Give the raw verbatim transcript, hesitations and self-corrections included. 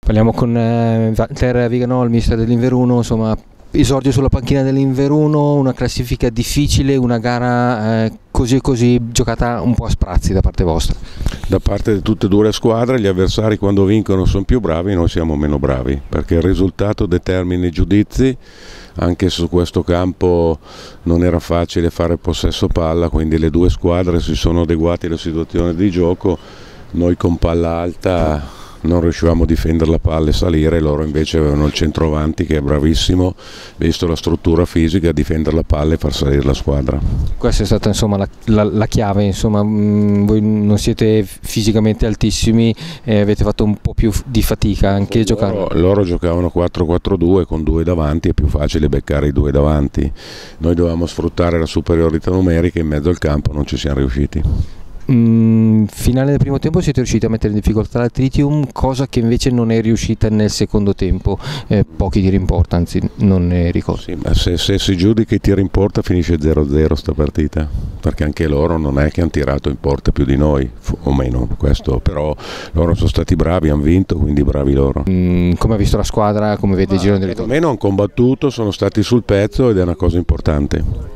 Parliamo con eh, Walter Viganò, il mister dell'Inveruno, insomma, esordio sulla panchina dell'Inveruno, una classifica difficile, una gara eh, così e così giocata un po' a sprazzi da parte vostra. Da parte di tutte e due le squadre, gli avversari quando vincono sono più bravi, noi siamo meno bravi, perché il risultato determina i giudizi. Anche su questo campo non era facile fare possesso palla, quindi le due squadre si sono adeguate alla situazione di gioco. Noi con palla alta non riuscivamo a difendere la palla e salire, loro invece avevano il centravanti che è bravissimo, visto la struttura fisica, a difendere la palla e far salire la squadra. Questa è stata insomma la, la, la chiave, insomma, mh, voi non siete fisicamente altissimi e avete fatto un po' più di fatica anche a giocare. Loro, loro giocavano quattro quattro due con due davanti, è più facile beccare i due davanti. Noi dovevamo sfruttare la superiorità numerica, in mezzo al campo non ci siamo riusciti. Mm, finale del primo tempo siete riusciti a mettere in difficoltà la Tritium, cosa che invece non è riuscita nel secondo tempo, eh, pochi tiri in porta, anzi non ne ricordo. Sì, ma se, se si giudica i tiri in porta finisce zero a zero sta partita, perché anche loro non è che hanno tirato in porta più di noi, o meno, questo, però loro sono stati bravi, hanno vinto, quindi bravi loro. Mm, come ha visto la squadra, come vede il girone del ritorno? Almeno hanno combattuto, sono stati sul pezzo ed è una cosa importante.